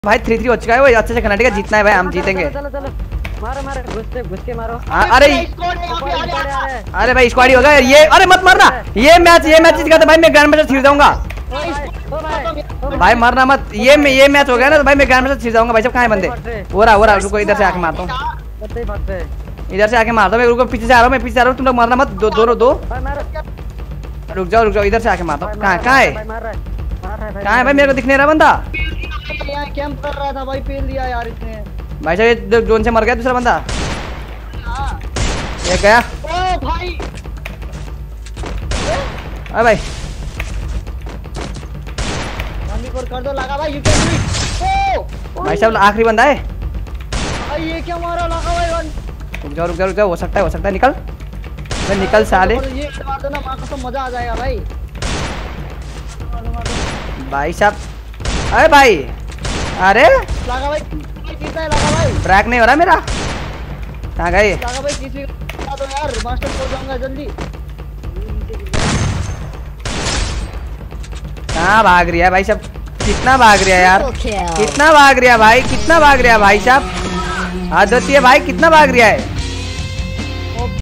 भाई 3-3 हो चुका है। वो अच्छे से कर्नाटक जीतना है भाई, हम जीतेंगे। चलो चलो मारो मारो, घुस के मारो। अरे भाई स्क्वाड ही होगा ये। अरे मत मारना, ये मैच जीत भाई मैं ग्रैंड मास्टर छिड़ जाऊंगा भाई, मरना मत। ये मैच हो गया ना तो भाई मैं ग्रैंड मास्टर छिड़ जाऊंगा भाई। सब कहां है बंदे? हो रहा रुको, इधर से आके मारता हूं, इधर से आके मारता हूं। रुको पीछे से आ रहा हूं, मैं पीछे आ रहा हूं, तुम लोग मरना मत। दो रुक जाओ, इधर से आके मारता हूं। कहां है भाई? मेरे को दिख नहीं रहा बंदा। कैंप कर रहा था भाई, फेल दिया यार इसने। भाई साहब ये जोन से मर गया दूसरा बंदा। ये गया। ओ भाई अरे भाई कर दो, लगा भाई। You can do it. भाई साहब आखिरी बंदा है भाई, ये क्या मारा? लगा भाई। रुक जाओ, हो सकता है निकल भाई, निकल साले। ये मार दो ना, मार तो मजा आ जाएगा भाई। भाई साहब अरे भाई, अरे लगा भाई, कितना है? लगा भाई, ट्रैक नहीं हो रहा मेरा। कहाँ गए? लगा भाई, किसी को तो यार मास्टर हो जाऊंगा जल्दी। कहाँ भाग रही है भाई साहब? कितना भाग रहा है यार, कितना भाग रहा है भाई, कितना भाग रहा है भाई साहब? हद होती है भाई, कितना भाग रहा है।